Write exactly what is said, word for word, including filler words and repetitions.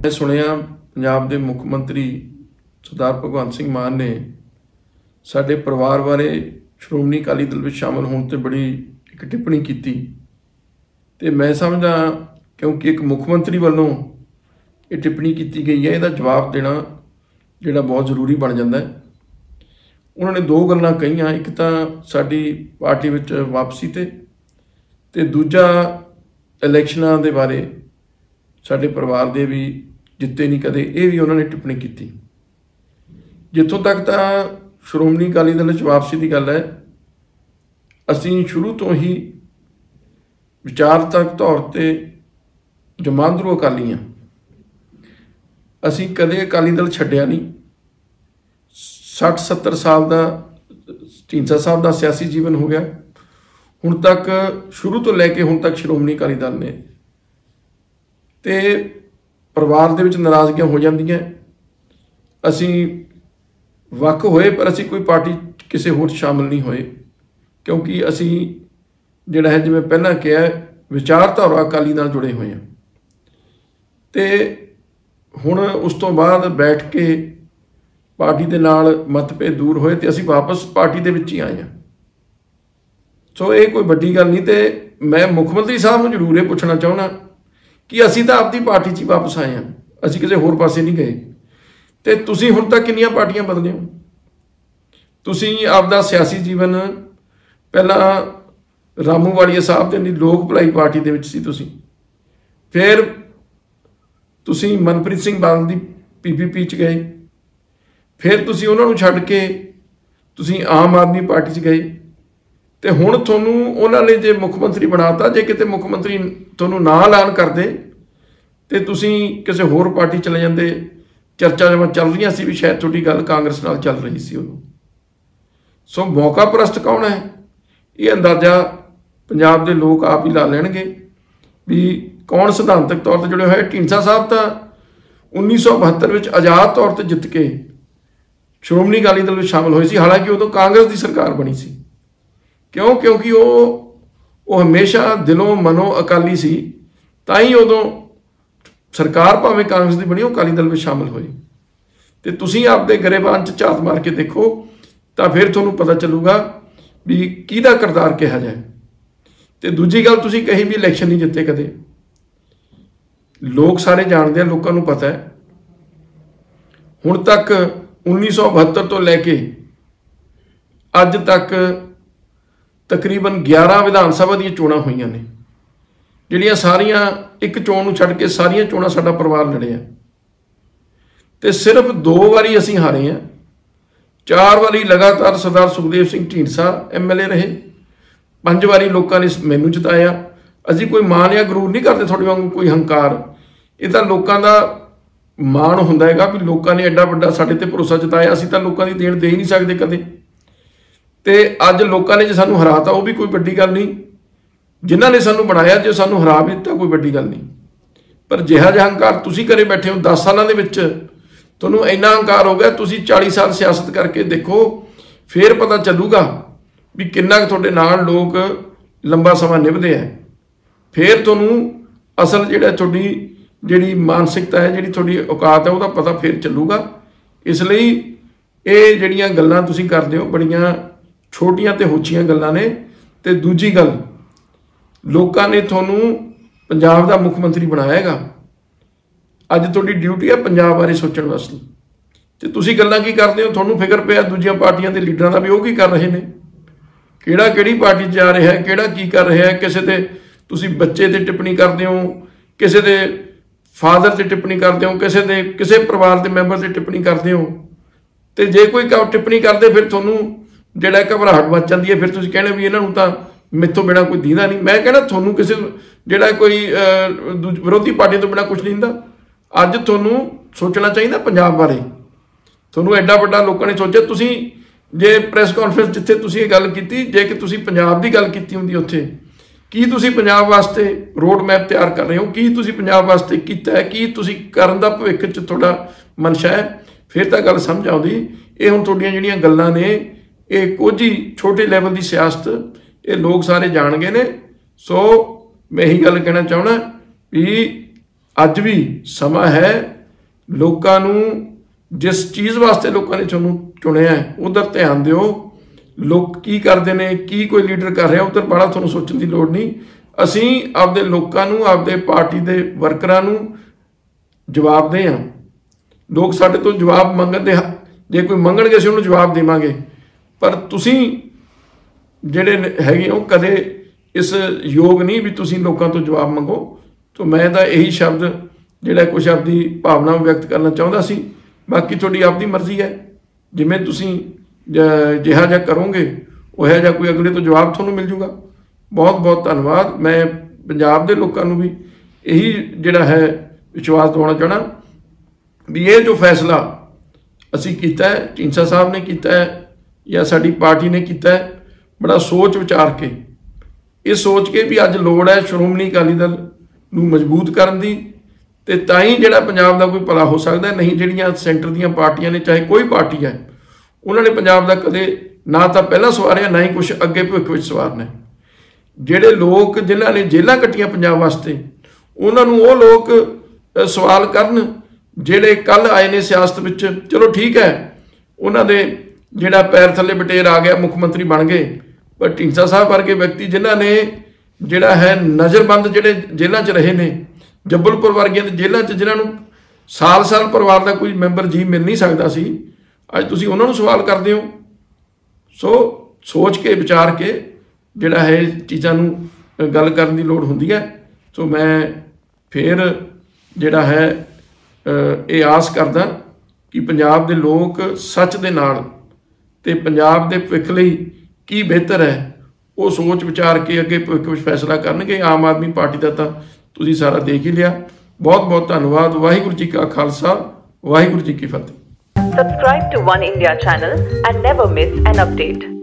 मैं सुनिया पंजाब के मुख मंत्री सरदार भगवंत सिंह मान ने साडे परिवार बारे श्रोमणी अकाली दल में शामिल होने ते बड़ी एक टिप्पणी की ते मैं समझदा क्योंकि एक मुख मंत्री वालों ये टिप्पणी की गई है, इसका जवाब देना जिहड़ा बहुत जरूरी बन जाता है। उन्होंने दो गल्लां कहीआं, एक तो साडी पार्टी विच वापसी ते ते दूजा इलैक्शनां दे बारे साडे परिवार दे भी जिते नहीं कदे, ये भी उन्होंने टिप्पणी की। जिथों तक तो श्रोमणी अकाली दल च वापसी की गल है, असीं शुरू तो ही विचारतक तौर पर जमांदरू अकाली हाँ। असीं कदे अकाली दल छड्डिया नहीं। सठ सत्तर साल का ढींडसा साहब का सियासी जीवन हो गया, हुण तक शुरू तो लैके हुण तक श्रोमणी अकाली दल ने ते परिवार दे विच नाराज़गियां हो जांदियां। असीं वक होए पर असीं कोई पार्टी किसी होर शामिल नहीं होए, क्योंकि असीं जिहड़ा है जिवें पहलां कहा विचारधारा अकाली नाल जुड़े हुए हैं। ते हुण उस तो बाद बैठ के पार्टी दे नाल मतभेद दूर होए ते असीं वापस पार्टी दे विच ही आए हैं। सो ये कोई वड्डी गल नहीं। तो मैं मुख मंत्री साहब नूं जरूर ये पुछना चाहुंदा कि असीं तां आपदी पार्टी च ही वापस आए हैं, असीं किसी होर पासे नहीं गए। तो तुसीं हुण तक किन्नियां पार्टियां बदले हो? तुसीं आपदा सियासी जीवन पहलां रामू वालिया साहब दे लोक भलाई पार्टी दे विच सी तुसीं, फिर तुसीं मनप्रीत सिंह बादल दी पी पी पी च गए, फिर तुसीं उन्हां नूं छड्ड के तुसीं आम आदमी पार्टी च गए, तो हुण तुहानूं उन्हां ने जे मुख मंत्री बनाता। जे किते मुख मंत्री तुहानूं ना ऐलान करदे ते तुसीं किसी होर पार्टी चले जांदे। चर्चा जब चल रही सी भी शायद तुहाडी गल कांग्रेस नाल चल रही सी उदों। सो मौका परस्त कौन है, ये अंदाजा पंजाब के लोग आप ही ला लैणगे भी कौन सिद्धांतक तौर पर जुड़े हुए। ढींडसा साहब तो उन्नीस सौ बहत्तर में आज़ाद तौर पर जित के श्रोमणी अकाली दल में शामिल हुए सी, हालांकि उदों कांग्रेस की सरकार बनी सी। क्यों? क्योंकि वो वो हमेशा दिलों मनों अकाली सी, ताई उदों सरकार भावें कांग्रेस की बनी, वो अकाली दल में शामिल हुए। तो तुसीं आपदे गरेबान च झात मार के देखो तो फिर तुहानूं पता चलूगा भी किहदा किरदार किहा जाए। तो दूजी गल तुसीं कही भी इलैक्शन नहीं जिते कदे, लोग सारे जानते हैं, लोगों को पता है। हुण तक उन्नीस सौ बहत्तर तो लैके अज तक तकरीबन ग्यारह विधान सभा दी चोणां होईयां ने, जिहड़ियां सारियां एक चोण नूं छड्ड के सारियां चोणां साडा परिवार लड़िया। ते सिर्फ दो वारी असीं हारे हैं, चार वारी लगातार Sardar Sukhdev Singh Dhindsa M L A रहे, पंज वारी लोगों ने मैनू जिताया। असीं कोई माण या गरूर नहीं करते थोड़े वांगू कोई हंकार, ये तो लोगों का माण हुंदा हैगा भी लोगों ने एडा वड्डा साडे ते भरोसा जताया। असीं तां लोगों की देण दे ही नहीं सकते कदे। ते अज लोगों ने जो सानू हराता वो भी कोई वड्डी गल नहीं, जिन्हां ने सानू बनाया जो सानू हरा भी दिता कोई वड्डी गल नहीं। पर जिहा जिहा हंकार तुसीं करे बैठे हो, दस सालों के विच तुहानूं इन्ना हंकार हो गया। तुसीं चालीस साल सियासत करके देखो, फिर पता चलूगा भी किन्ना तुहाडे नाल लोग लंबा समा निभदे है। फिर तुहानूं असल जिहड़ा तुहाडी जिहड़ी मानसिकता है, जिहड़ी तुहाडी औकात है, उसदा पता फिर चलूगा। इसलिए ये जिहड़ियां गल्लां तुसीं करदे हो बड़ियां छोटियां ते होचियां गल्लां ने। ते दूजी गल, लोगों ने तुहानूं पंजाब का मुख मंत्री बनाया हैगा, अज तुहाडी ड्यूटी है पंजाब बारे सोचण वास्ते। ते तुसीं गल्लां की करदे हो? तुहानूं फिकर पिया दूजियां पार्टियां के लीडरां दा भी वो की कर रहे हैं, किहड़ा किहड़ी पार्टी जा रहा है, किहड़ा की कर रहा है। किसी के तुसीं बच्चे ते टिप्पणी करदे हो, किसी के फादर से टिप्पणी करते हो, किसी के किसी परिवार के मैंबर से टिप्पणी करते हो। तो जे कोई टिप्पणी करते फिर तुहानूं जिहड़ा घबराहट मच जाती है, फिर तुसीं कहणे भी इन्हां नूं तां मैथों बिना कोई दींदा नहीं। मैं कहना तुहानूं किसी जिहड़ा कोई विरोधी पार्टी तो बिना कुछ नहीं दिंदा। अज तुहानूं सोचना चाहिए पंजाब बारे। तुहानूं एडा वड्डा लोगों ने सोचा, तुसीं जे प्रैस कॉन्फ्रेंस जिथे तुसीं ये गल कीती, जे कि तुसीं पंजाब की गल कीती हुंदी उत्थे की तुसीं पंजाब वास्ते रोड मैप तैयार कर रहे हो, की तुसीं पंजाब वास्ते कीता है, की तुसीं करन दा भविख च तुहाडा मनशा है, फिर तां गल समझ आउंदी। ये हुण तुहाडीआं जिहड़ियां गल्लां ने ये कुछ ही छोटे लैवल की सियासत ये लोग सारे जान गए ने। सो मैं यही गल कहना चाहना भी अज भी समा है ਲੋਕਾਂ ਨੂੰ ਜਿਸ ਚੀਜ਼ ਵਾਸਤੇ ਲੋਕਾਂ ਨੇ ਤੁਹਾਨੂੰ ਚੁਣਿਆ ਉਧਰ ਧਿਆਨ ਦਿਓ। ਲੋਕ ਕੀ ਕਰਦੇ ਨੇ, ਕੀ ਕੋਈ ਲੀਡਰ ਕਰ ਰਿਹਾ, ਉਧਰ ਬੜਾ ਤੁਹਾਨੂੰ ਸੋਚਣ ਦੀ ਲੋੜ ਨਹੀਂ। ਅਸੀਂ ਆਪਦੇ ਲੋਕਾਂ ਨੂੰ, ਆਪਦੇ ਪਾਰਟੀ ਦੇ ਵਰਕਰਾਂ ਨੂੰ ਜਵਾਬ ਦੇ ਹਾਂ। ਲੋਕ ਸਾਡੇ ਤੋਂ ਜਵਾਬ ਮੰਗਦੇ, ਜੇ ਕੋਈ ਮੰਗਣਗੇ ਅਸੀਂ ਉਹਨੂੰ ਜਵਾਬ ਦੇਵਾਂਗੇ। ਪਰ ਤੁਸੀਂ ਜਿਹੜੇ ਹੈਗੇ ਹੋ ਕਦੇ ਇਸ ਯੋਗ ਨਹੀਂ ਵੀ ਤੁਸੀਂ ਲੋਕਾਂ ਤੋਂ ਜਵਾਬ ਮੰਗੋ। ਤਾਂ ਮੈਂ ਤਾਂ ਇਹੀ ਸ਼ਬਦ ਜਿਹੜਾ ਕੁਛ ਆਪਦੀ ਭਾਵਨਾ ਵਿਅਕਤ ਕਰਨਾ ਚਾਹੁੰਦਾ ਸੀ। ਬਾਕੀ ਤੁਹਾਡੀ ਆਪਦੀ ਮਰਜ਼ੀ ਹੈ, ਜਿਵੇਂ ਤੁਸੀਂ ਜਿਹਾ ਜਿਹਾ ਕਰੋਗੇ ਉਹ ਜਿਹਾ ਕੋਈ ਅਗਲੇ ਤੋਂ ਜਵਾਬ ਤੁਹਾਨੂੰ ਮਿਲ ਜੂਗਾ। ਬਹੁਤ ਬਹੁਤ ਧੰਨਵਾਦ। ਮੈਂ ਪੰਜਾਬ ਦੇ ਲੋਕਾਂ ਨੂੰ ਵੀ ਇਹੀ ਜਿਹੜਾ ਹੈ ਵਿਸ਼ਵਾਸ ਦਿਵਾਉਣਾ ਚਾਹਣਾ ਵੀ ਇਹ ਜੋ ਫੈਸਲਾ ਅਸੀਂ ਕੀਤਾ ਹੈ, ਢੀਂਡਸਾ ਸਾਹਿਬ ਨੇ ਕੀਤਾ ਹੈ ਜਾਂ ਸਾਡੀ ਪਾਰਟੀ ਨੇ ਕੀਤਾ ਹੈ, ਬੜਾ ਸੋਚ ਵਿਚਾਰ ਕੇ, ਇਹ ਸੋਚ ਕੇ ਵੀ ਅੱਜ ਲੋੜ ਹੈ ਸ਼੍ਰੋਮਣੀ ਅਕਾਲੀ ਦਲ ਨੂੰ ਮਜ਼ਬੂਤ ਕਰਨ ਦੀ, ਤੇ ਤਾਂ ਹੀ ਜਿਹੜਾ ਪੰਜਾਬ ਦਾ ਕੋਈ ਭਲਾ ਹੋ ਸਕਦਾ। ਨਹੀਂ ਜਿਹੜੀਆਂ ਸੈਂਟਰ ਦੀਆਂ ਪਾਰਟੀਆਂ ਨੇ, ਚਾਹੇ ਕੋਈ ਪਾਰਟੀ ਹੈ, ਉਹਨਾਂ ਨੇ ਪੰਜਾਬ ਦਾ ਕਦੇ ਨਾ ਤਾਂ ਪਹਿਲਾਂ ਸਵਾਰਿਆ, ਨਾ ਹੀ ਕੁਛ ਅੱਗੇ ਭਵਿੱਖ ਵਿੱਚ ਸਵਾਰਨਾ। ਜਿਹੜੇ ਲੋਕ ਜਿਨ੍ਹਾਂ ਨੇ ਜੇਲ੍ਹਾਂ ਕੱਟੀਆਂ ਪੰਜਾਬ ਵਾਸਤੇ, ਉਹਨਾਂ ਨੂੰ ਉਹ ਲੋਕ ਸਵਾਲ ਕਰਨ ਜਿਹੜੇ ਕੱਲ੍ਹ ਆਏ ਨੇ ਸਿਆਸਤ ਵਿੱਚ। ਚਲੋ ਠੀਕ ਹੈ, ਉਹਨਾਂ ਦੇ ਜਿਹੜਾ ਪੈਰ ਥੱਲੇ ਬਟੇਰ ਆ ਗਿਆ, ਮੁੱਖ ਮੰਤਰੀ ਬਣ ਗਏ। ਪਰ ਢੀਂਡਸਾ ਸਾਹਿਬ ਵਰਗੇ ਵਿਅਕਤੀ ਜਿਨ੍ਹਾਂ ਨੇ ਜਿਹੜਾ ਹੈ ਨਜ਼ਰਬੰਦ ਜਿਹੜੇ ਜੇਲ੍ਹਾਂ 'ਚ ਰਹੇ ਨੇ, ਜੱਬਲਪੁਰ ਵਰਗੀਆਂ ਦੇ ਜੇਲ੍ਹਾਂ 'ਚ ਜਿਨ੍ਹਾਂ ਨੂੰ ਸਾਲ ਸਾਲ ਪਰਿਵਾਰ ਦਾ ਕੋਈ ਮੈਂਬਰ ਜੀ ਮਿਲ ਨਹੀਂ ਸਕਦਾ ਸੀ, ਅੱਜ ਤੁਸੀਂ ਉਹਨਾਂ ਨੂੰ ਸਵਾਲ ਕਰਦੇ ਹੋ। ਸੋ ਸੋਚ ਕੇ ਵਿਚਾਰ ਕੇ ਜਿਹੜਾ ਹੈ ਚੀਜ਼ਾਂ ਨੂੰ ਗੱਲ ਕਰਨ ਦੀ ਲੋੜ ਹੁੰਦੀ ਹੈ। ਸੋ ਮੈਂ ਫਿਰ ਜਿਹੜਾ ਹੈ ਇਹ ਆਸ ਕਰਦਾ ਕਿ ਪੰਜਾਬ ਦੇ ਲੋਕ ਸੱਚ ਦੇ ਨਾਲ ਤੇ ਪੰਜਾਬ ਦੇ ਭਵਿੱਖ ਲਈ ਕੀ ਬਿਹਤਰ ਹੈ ਉਹ ਸੋਚ ਵਿਚਾਰ ਕੇ ਅੱਗੇ ਭਵਿੱਖ ਵਿੱਚ ਫੈਸਲਾ ਕਰਨਗੇ। ਆਮ ਆਦਮੀ ਪਾਰਟੀ ਦਾ ਤਾਂ ਤੁਸੀਂ ਸਾਰਾ ਦੇਖ ਹੀ ਲਿਆ। ਬਹੁਤ ਬਹੁਤ ਧੰਨਵਾਦ। ਵਾਹਿਗੁਰੂ ਜੀ ਕਾ ਖਾਲਸਾ, ਵਾਹਿਗੁਰੂ ਜੀ ਕੀ ਫਤਿਹ। Subscribe to One India channel and never miss an update.